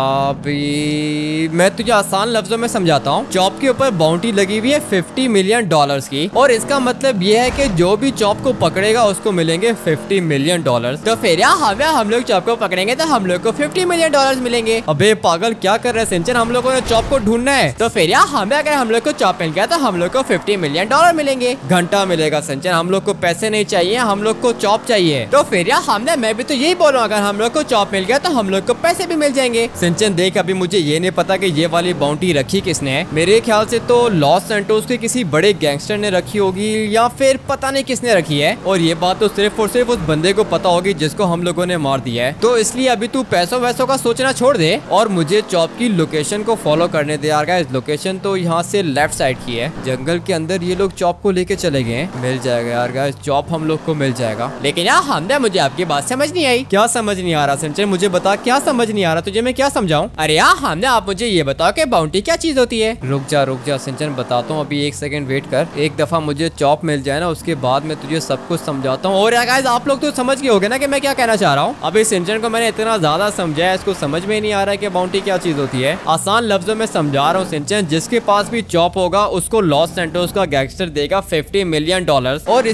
अभी मैं तुझे आसान लफ्जों में समझाता हूँ। चॉप के ऊपर बाउंटी लगी हुई है फिफ्टी मिलियन डॉलर्स की, और इसका मतलब ये है कि जो भी चॉप को पकड़ेगा उसको मिलेंगे फिफ्टी मिलियन डॉलर्स। तो फिर यार हमें, हम लोग चॉप को पकड़ेंगे तो हम लोग को फिफ्टी मिलियन डॉलर्स मिलेंगे। अबे पागल क्या कर रहे हैं सिंचन, हम लोगों ने चॉप को ढूंढना है। तो फिर यार हमें, अगर हम लोग को चॉप मिल गया तो हम लोग को फिफ्टी मिलियन डॉलर मिलेंगे। घंटा मिलेगा सिंचन, हम लोग को पैसे नहीं चाहिए, हम लोग को चॉप चाहिए। तो फिर यार हमने, मैं भी तो यही बोल रहा हूँ, अगर हम लोग को चॉप मिल गया तो हम लोग को पैसे भी मिल जाएंगे। सिंचन देख, अभी मुझे ये नहीं पता कि ये वाली बाउंटी रखी किसने है। मेरे ख्याल से तो लॉस सैंटोस के किसी बड़े गैंगस्टर ने रखी होगी, या फिर पता नहीं किसने रखी है। और ये बात तो सिर्फ और सिर्फ उस बंदे को पता होगी जिसको हम लोगों ने मार दिया है। तो इसलिए अभी तू पैसों वैसों का सोचना छोड़ दे और मुझे चॉप की लोकेशन को फॉलो करने दे यार गाइस। लोकेशन तो यहाँ से लेफ्ट साइड की है, जंगल के अंदर ये लोग चॉप को लेके चले गए। मिल जाएगा यार गाइस, चॉप हम लोग को मिल जाएगा। लेकिन यार हमने, मुझे आपकी बात समझ नहीं आई। क्या समझ नहीं आ रहा सिंचन? मुझे बता क्या समझ नहीं आ रहा तुझे, मैं क्या समझाऊं? अरे यार हमने, आप मुझे ये बताओ कि बाउंटी क्या चीज होती है? रुक जा रुक जा सिंचन, बताता हूँ, अभी एक सेकंड वेट कर। एक दफा मुझे चॉप मिल जाए ना, उसके बाद मैं तुझे सब कुछ समझाता हूँ। और यार गाइस, आप लोग तो समझ गए होगे ना कि मैं क्या कहना चाह रहा हूँ। अभी सिंचन को मैंने इतना ज्यादा समझाया, इसको समझ में नहीं आ रहा है कि बाउंटी क्या चीज होती है। आसान लफ्जों में समझा रहा हूँ सिंचन, जिसके पास भी चॉप होगा उसको लॉस सैंटोस का गैंगस्टर देगा फिफ्टी मिलियन डॉलर्स, और इसीलिए ये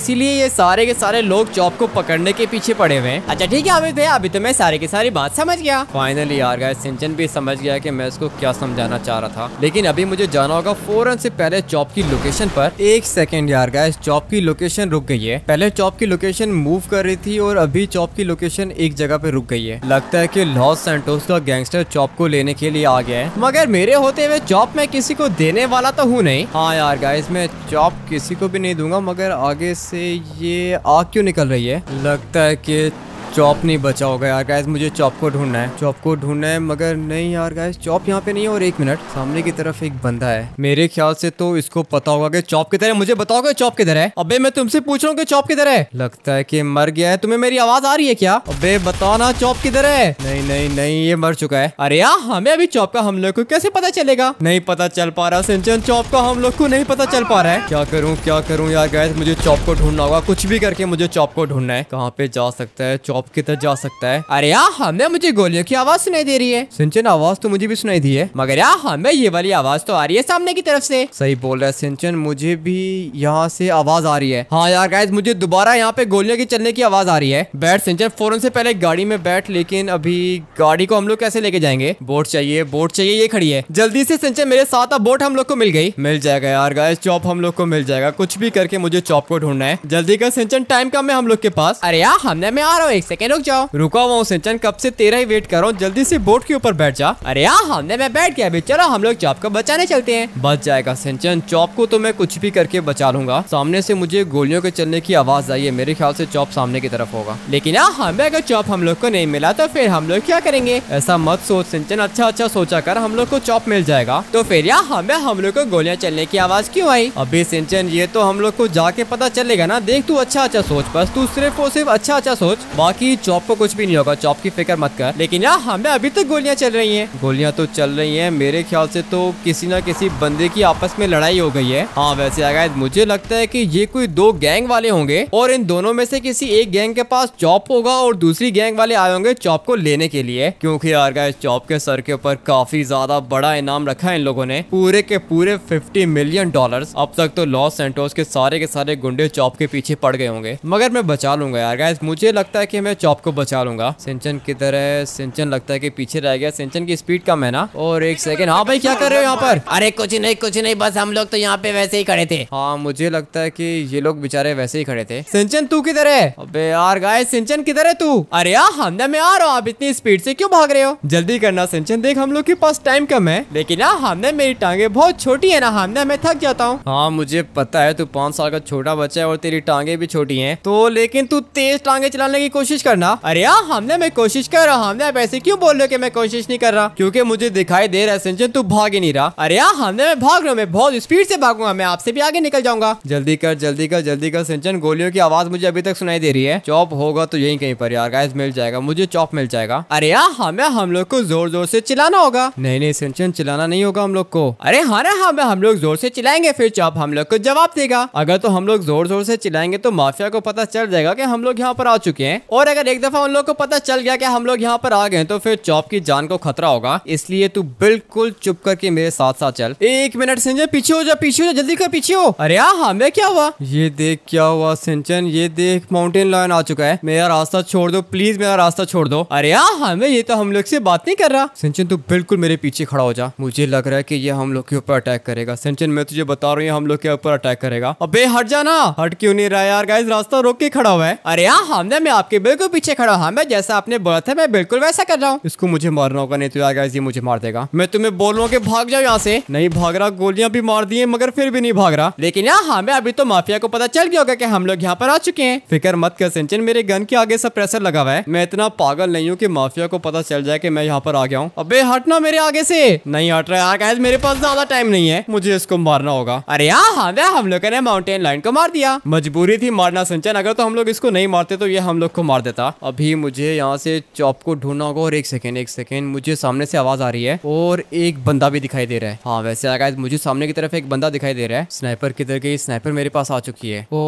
ये सारे के सारे लोग चॉप को पकड़ने के पीछे पड़े हुए हैं। अच्छा ठीक है अमित भैया, अभी तो मैं सारी की सारी बात समझ गया। फाइनली यार गाइस सिंचन भी समझ गया कि मैं इसको क्या समझाना चाह रहा था, लेकिन अभी मुझे जाना होगा फौरन से पहले चॉप की लोकेशन पर। एक सेकंड यार गाइस, चॉप की लोकेशन रुक गई है। पहले चॉप की लोकेशन मूव कर रही थी और अभी चॉप की लोकेशन एक जगह पे रुक गई है। लगता है कि लॉस सैंटोस का गैंगस्टर चॉप को लेने के लिए आ गया है, मगर मेरे होते हुए चॉप मैं किसी को देने वाला तो हूँ नहीं। हाँ यार गाइस, मैं चॉप किसी को भी नहीं दूंगा, मगर आगे से ये आग क्यों निकल रही है? लगता है कि चॉप नहीं बचा होगा यार गाइस, मुझे चॉप को ढूंढना है, चॉप को ढूंढना है। मगर नहीं यार गाइस, चॉप यहाँ पे नहीं है। और एक मिनट, सामने की तरफ एक बंदा है, मेरे ख्याल से तो इसको पता होगा कि चॉप किधर है। मुझे बताओगे चॉप किधर है? अबे मैं तुमसे पूछ रहा हूँ कि चॉप किधर है। लगता है कि मर गया है। तुम्हें मेरी आवाज आ रही है क्या? अबे बताओ ना चॉप किधर है। नहीं नहीं नहीं, ये मर चुका है। अरे यार, हमें अभी चॉप का हम लोग को कैसे पता चलेगा? नहीं पता चल पा रहा सिंचन, चॉप का हम लोग को नहीं पता चल पा रहा है। क्या करूँ क्या करूँ यार गाइस, मुझे चॉप को ढूंढना होगा, कुछ भी करके मुझे चॉप को ढूंढना है। कहाँ पे जा सकता है चॉप? किधर जा सकता है? अरे यार, हमें मुझे गोलियों की आवाज सुनाई दे रही है। सिंचन आवाज तो मुझे भी सुनाई दी है, मगर यार हमें ये वाली आवाज तो आ रही है सामने की तरफ से। सही बोल रहा है सिंचन, मुझे भी यहाँ से आवाज आ रही है। हाँ यार गाइस, मुझे दोबारा यहाँ पे गोलियों की चलने की आवाज आ रही है। बैठ सिंचन, फौरन से पहले गाड़ी में बैठ। लेकिन अभी गाड़ी को हम लोग कैसे लेके जाएंगे? बोट चाहिए, बोट चाहिए, ये खड़ी है। जल्दी से सिंचन मेरे साथ, अब बोट हम लोग को मिल गई। मिल जाएगा यार गाइस, चॉप हम लोग को मिल जाएगा। कुछ भी करके मुझे चॉप को ढूंढना है। जल्दी कर सिंचन, टाइम कम है हम लोग के पास। अरे यार, हमने मैं आ रहा हूँ, एक सेकेंड रुक जाओ। रुका हुआ हूँ सिंचन, कब से तेरा ही वेट कर रहा हूँ। जल्दी से बोट के ऊपर बैठ जा। अरे यार, हमने मैं बैठ गया, अभी चलो हम लोग चॉप को बचाने चलते हैं। बच जाएगा सिंचन, चॉप को तो मैं कुछ भी करके बचा लूंगा। सामने से मुझे गोलियों के चलने की आवाज आई है, मेरे ख्याल से चॉप सामने की तरफ होगा। लेकिन यार, हमें अगर चॉप हम लोग को नहीं मिला तो फिर हम लोग क्या करेंगे? ऐसा मत सोच सिंचन, अच्छा अच्छा सोचा कर, हम लोग को चॉप मिल जाएगा। तो फिर यार हमें हम लोग को गोलियां चलने की आवाज क्यों आई? अभी सिंचन ये तो हम लोग को जाके पता चलेगा ना। देख तू अच्छा अच्छा सोच, बस तू सिर्फ और सिर्फ अच्छा अच्छा सोच, बाकी चॉप को कुछ भी नहीं होगा। चॉप की फिक्र मत कर। लेकिन यार, हमें अभी तक गोलियां चल रही हैं। गोलियां तो चल रही हैं, मेरे ख्याल से तो किसी ना किसी बंदे की आपस में लड़ाई हो गई है। हाँ वैसे गाइस, मुझे लगता है कि ये कोई दो गैंग वाले होंगे और इन दोनों में से किसी एक गैंग के पास चॉप होगा और दूसरी गैंग वाले आए होंगे चॉप को लेने के लिए। क्योंकि यार गाइस, चॉप के सर के ऊपर काफी ज्यादा बड़ा इनाम रखा है इन लोगों ने, पूरे के पूरे फिफ्टी मिलियन डॉलर्स। अब तक तो लॉस सैंटोस के सारे के सारे गुंडे चॉप के पीछे पड़ गए होंगे, मगर मैं बचा लूंगा यार गाइस। मुझे लगता है कि मैं चॉप को बचा लूंगा। सिंचन किधर है? सिंचन लगता है कि पीछे रह गया। सिंचन की स्पीड कम है ना। और एक सेकंड, हाँ भाई क्या कर रहे हो यहाँ पर? अरे कुछ नहीं कुछ नहीं, बस हम लोग तो यहाँ पे वैसे ही खड़े थे। हाँ मुझे लगता है कि ये लोग बेचारे वैसे ही खड़े थे। सिंचन तू किधर है? अबे यार गाइस, सिंचन किधर है तू? अरे यार, हमने मैं आ रहा हूँ, आप इतनी स्पीड से क्यों भाग रहे हो? जल्दी करना सिंचन, देख हम लोग के पास टाइम कम है। लेकिन यार, हमने मेरी टांगे बहुत छोटी है ना, हमने मैं थक जाता हूँ। हाँ मुझे पता है, तू पाँच साल का छोटा बच्चा है और तेरी टांगे भी छोटी है, तो लेकिन तू तेज टांगे चलाने की कोशिश करना। अरे यार, हमने मैं कोशिश कर रहा हूँ। हमने ऐसे क्यों बोल रहे हो कि मैं कोशिश नहीं कर रहा? क्योंकि मुझे दिखाई दे रहा है सिंचन तू भाग ही नहीं रहा। अरे यार, हमने मैं भाग रहा हूँ, मैं बहुत स्पीड से भागूंगा, मैं आपसे भी आगे निकल जाऊंगा। जल्दी कर जल्दी कर जल्दी कर सिंचन, गोलियों की आवाज मुझे अभी तक सुनाई दे रही है। चॉप होगा तो यहीं कहीं पर यार गाइस, मिल जाएगा मुझे, चॉप मिल जाएगा। अरे यार, हमें हम लोग को जोर जोर से चिल्लाना होगा। नहीं नहीं सिंचन, चिल्लाना नहीं होगा हम लोग को। अरे हाँ ना, हमें हम लोग जोर से चिल्लाएंगे, फिर चॉप हम लोग को जवाब देगा। अगर तो हम लोग जोर जोर से चिल्लाएंगे तो माफिया को पता चल जाएगा कि हम लोग यहाँ पर आ चुके हैं, और अगर एक दफा उन लोग को पता चल गया कि हम लोग यहाँ पर आ गए तो फिर चॉप की जान को खतरा होगा। इसलिए तू बिल्कुल चुप करके मेरे साथ साथ चल। एक मिनट सिंचन, पीछे हो जा, पीछे हो जा, जल्दी कर, पीछे हो। अरे यार, हमें क्या हुआ? ये देख क्या हुआ सिंचन, ये देख माउंटेन लायन आ चुका है। मेरा रास्ता छोड़ दो प्लीज, मेरा रास्ता छोड़ दो। अरे यार, हमें ये तो हम लोग से बात नहीं कर रहा। सिंचन तू बिल्कुल मेरे पीछे खड़ा हो जा, मुझे लग रहा है कि ये हम लोग के ऊपर अटैक करेगा। सिंचन मैं तुझे बता रहा हूँ, हम लोग के ऊपर अटैक करेगा। अबे हट जाना। हट क्यों नहीं रहा यार गाइस, रास्ता रोक के खड़ा हुआ है। अरे यार, हमने मैं आपके बिल्कुल पीछे खड़ा हूँ, मैं जैसा आपने बोला था मैं बिल्कुल वैसा कर रहा हूँ। इसको मुझे मारना होगा, नहीं तो यार गाइस ये मुझे मार देगा। मैं तुम्हें बोल रहा हूँ कि भाग जाओ यहाँ से। नहीं भाग रहा, गोलियां भी मार दी है मगर फिर भी नहीं भाग रहा। लेकिन यार, हमें अभी तो माफिया को पता चल गया होगा कि हम लोग यहाँ पर आ चुके हैं। फिक्र मत कर सिंचन, मेरे गन के आगे सब प्रेशर लगा हुआ है। मैं इतना पागल नहीं हूँ कि माफिया को पता चल जाए कि मैं यहाँ पर आ गया हूँ। अबे हटना मेरे आगे से। नहीं हट रहा यार गाइस, मेरे पास ज्यादा टाइम नहीं है, मुझे इसको मारना होगा। अरे यार, हमें हम लोग ने माउंटेन लाइन को मार दिया, मजबूरी थी मारना सिंचन, अगर तो हम लोग इसको नहीं मारते तो ये हम लोग को मार देता। अभी मुझे यहाँ से चॉप को ढूंढना होगा। और एक सेकेंड एक सेकेंड, मुझे सामने से आवाज आ रही है और एक बंदा भी दिखाई दे रहा है। हाँ वैसे गाइस, मुझे सामने की तरफ एक बंदा दिखाई दे रहा है। स्नाइपर किधर गई? स्नाइपर मेरे पास आ चुकी है। और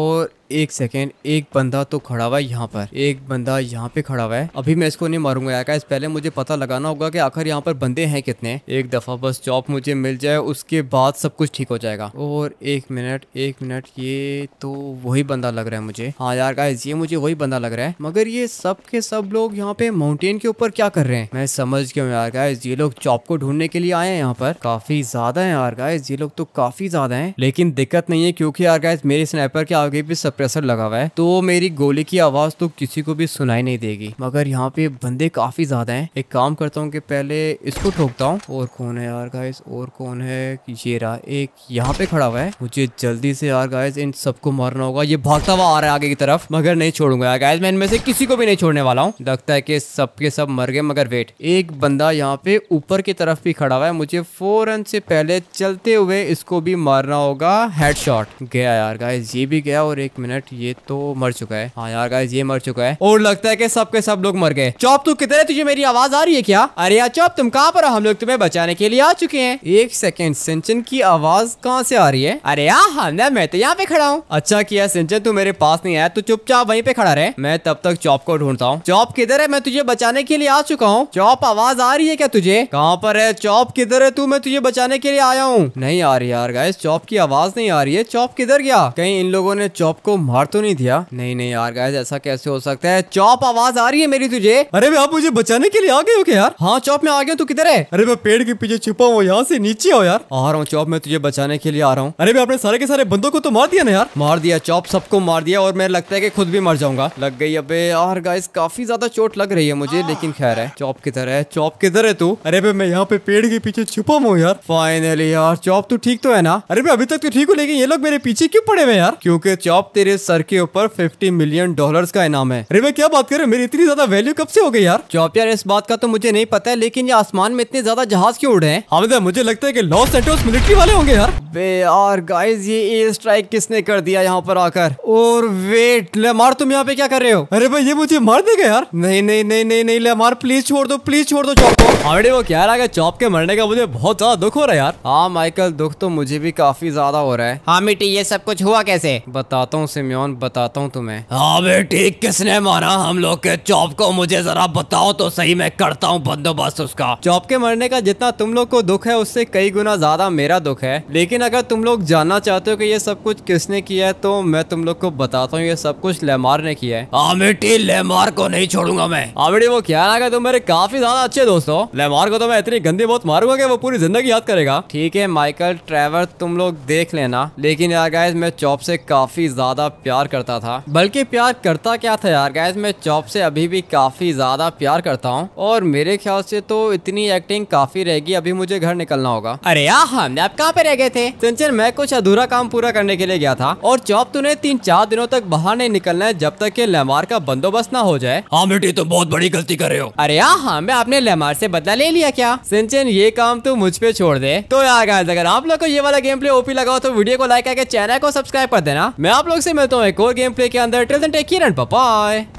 एक सेकेंड, एक बंदा तो खड़ा हुआ है यहाँ पर, एक बंदा यहाँ पे खड़ा हुआ है। अभी मैं इसको नहीं मारूंगा यार गाइस, पहले मुझे पता लगाना होगा कि आखिर यहाँ पर बंदे हैं कितने। एक दफा बस चॉप मुझे मिल जाए उसके बाद सब कुछ ठीक हो जाएगा। और एक मिनट एक मिनट, ये तो वही बंदा लग रहा है मुझे। हाँ यार गाइस, ये मुझे वही बंदा लग रहा है। मगर ये सब के सब लोग यहाँ पे माउंटेन के ऊपर क्या कर रहे हैं? मैं समझ गया हूँ यार गाइस, ये लोग चॉप को ढूंढने के लिए आए हैं। यहाँ पर काफी ज्यादा है यार गाइस, ये लोग तो काफी ज्यादा है। लेकिन दिक्कत नहीं है क्योंकि यार गाइस मेरे स्नाइपर के आगे भी सप्रेसर लगा हुआ है, तो मेरी गोली की आवाज तो किसी को भी सुनाई नहीं देगी। मगर यहाँ पे बंदे काफी ज्यादा हैं। एक काम करता हूँ कि पहले इसको ठोकता हूँ। और कौन है यार गाइस, और कौन है? ये रहा, एक यहाँ पे खड़ा हुआ है। मुझे जल्दी से यार गाइस इन सबको मारना होगा। ये भागता हुआ आ रहा है आगे की तरफ, मगर नहीं छोड़ूंगा यार गाइस, मैं इनमें से किसी को भी नहीं छोड़ने वाला हूँ। लगता है कि सब के सब मर गए। मगर वेट, एक बंदा यहाँ पे ऊपर की तरफ भी खड़ा हुआ है। मुझे फौरन से पहले चलते हुए इसको भी मारना होगा। हेडशॉट गया यार गाइस, ये भी गया। और एक मिनट, ये तो मर चुका है। हाँ यार गाइस, ये मर चुका है। और लगता है कि सब के सब लोग मर गए। चॉप तू किधर है? तुझे मेरी आवाज आ रही है क्या? अरे यार चॉप, तुम कहाँ पर हो? हम लोग तुम्हें बचाने के लिए आ चुके हैं। एक सेकेंड, सिंचन की आवाज कहाँ से आ रही है? अरे यार हमने, मैं तो यहाँ पे खड़ा हूँ। अच्छा किया सिंचन, तू मेरे पास नहीं आया, तू चुपचाप वहीं पे खड़ा रहे। मैं तब तक चॉप को ढूंढता हूँ। चॉप किधर है? मैं तुझे बचाने के लिए आ चुका हूँ। चॉप आवाज आ रही है क्या तुझे? कहाँ पर है चॉप? किधर है तू? मैं तुझे बचाने के लिए आया हूँ। नहीं आ रही यार गाइस, चॉप की आवाज नहीं आ रही है। चॉप किधर गया? कहीं इन लोगों ने चॉप को मार तो नहीं दिया? नहीं नहीं यार गाइस, ऐसा कैसे हो सकता है? चॉप आवाज आ रही है मेरी तुझे? अरे भाई आप मुझे बचाने के लिए आ गए हो क्या यार? हाँ चॉप, मैं आ गया, तू किधर है? अरे मैं पेड़ के पीछे छुपा हूँ, यहाँ से नीचे आओ यार। आ रहा हूँ चॉप, मैं तुझे बचाने के लिए आ रहा हूँ। अरे भाई आपने सारे के सारे बंदों को तो मार दिया ना यार? मार दिया चॉप, सबको मार दिया। और मैं लगता है कि खुद भी मर जाऊंगा। लग गई। अबे यार गाइस, काफी ज्यादा चोट लग रही है मुझे, लेकिन खैर है। चॉप किधर है? चॉप किधर है तू? अरे भाई मैं यहाँ पे पेड़ के पीछे छुपा हूँ यार। फाइनली यार चॉप, तू ठीक तो है ना? अरे भाई अभी तक तो ठीक हो, लेकिन ये लोग मेरे पीछे क्यों पड़े हुए यार? क्योंकि चॉप तेरे सर के ऊपर फिफ्टी मिलियन डॉलर्स का इनाम है। अरे भाई क्या बात कर रहे हो? मेरी इतनी ज्यादा वैल्यू कब से हो गई यार? चॉप यार इस बात का तो मुझे नहीं पता है, लेकिन ये आसमान में इतने ज्यादा जहाज क्यों उड़ रहे हैं? हाँ मुझे लगता है कि लॉस सैंटोस मिलिट्री वाले होंगे यार। बे यार गाइस, ये एयर स्ट्राइक किसने कर दिया यहाँ पर आकर? और वेट, लेमार तुम यहाँ पे क्या कर रहे हो? अरे भाई ये मुझे मार देगा यार। नहीं नहीं नहीं नहीं नहीं लेमार, प्लीज छोड़ दो, प्लीज छोड़ दो चॉप को। अरे वो क्या रहा, चॉप के मरने का मुझे बहुत ज्यादा दुख हो रहा है यार। हाँ माइकल, दुख तो मुझे भी काफी ज्यादा हो रहा है। हाँ मिट्टी, ये सब कुछ हुआ कैसे? बताता हूँ सिमियोन, बताता हूँ तुम्हें। हाँ बेटी, किसने मारा हम लोग के चॉप को? मुझे जरा बताओ तो सही, मैं करता हूँ बंदोबस्त उसका। चॉप के मरने का जितना तुम लोग को दुख है, उससे कई गुना ज्यादा मेरा दुख है। लेकिन अगर तुम लोग जानना चाहते हो कि ये सब कुछ किसने किया है, तो मैं तुम लोग को बताता हूँ, ये सब कुछ लेमार ने किया है। हाँ बेटी, लेमार को नहीं छोड़ूंगा मैं। हाँ बेटी, वो क्या लगा, तुम मेरे काफी ज्यादा अच्छे दोस्त हो। लेमार को तो मैं इतनी गंदी बहुत मारूंगा कि वो पूरी जिंदगी याद करेगा। ठीक है माइकल, ट्रेवर, तुम लोग देख लेना। लेकिन यार गाइस, मैं चॉप से काफी ज्यादा प्यार करता था। बल्कि प्यार करता क्या था यार गाइस, मैं चॉप से अभी भी काफी ज्यादा प्यार करता हूँ। और मेरे ख्याल से तो इतनी एक्टिंग काफी रहेगी, अभी मुझे घर निकलना होगा। अरे यार हमने आप कहाँ पे रह गए थे? सिंचन, मैं कुछ अधूरा काम पूरा करने के लिए गया था। और चॉप, तूने तीन चार दिनों तक बाहर नहीं निकलना है जब तक कि लेमार का बंदोबस्त ना हो जाए। हाँ बेटी, तो बहुत बड़ी गलती कर रहे हो। अरे यार हाँ, मैं आपने लेमार से बदला ले लिया क्या? सिंचन, ये काम तू मुझ पे छोड़ दे। तो यार गाइस, अगर आप लोग को ये वाला गेम प्ले ओपी लगा हो तो वीडियो को लाइक करके चैनल को सब्सक्राइब कर देना। मैं आप लोग से मिलता हूँ एक और गेम प्ले के अंदर। Till then take care and bye bye.